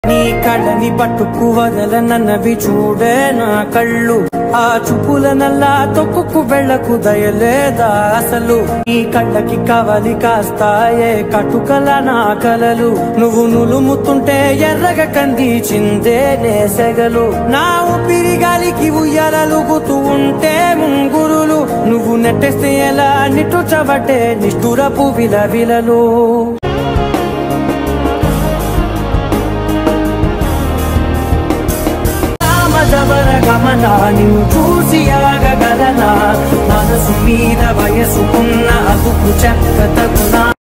నీ కళ్ళని పట్టుకు వదలనన్నవి చూడే నా కళ్ళు ఆ చూపుల నల్లా తొక్కుకు వెళ్ళకు దయలేదా అసలు నీ కళ్ళకి కవలి కాస్తాయే కటుకల నా కలలు నువ్వు నులుముతుంటే ఎర్రగ కంది చిందే నేసెగలు నా ఊపిరి గాలికి ఉయ్యాలలుగుతూ ఉంటే ముంగురులు నువ్వు నెట్టేస్తే ఎలా నిట్టుచబట్టే నిష్ఠురపు విలవిలలు గమనా నిన్ను చూసి ఆగగలనా మనసు మీద వయసుకున్న అదుపు చెక్క తగునా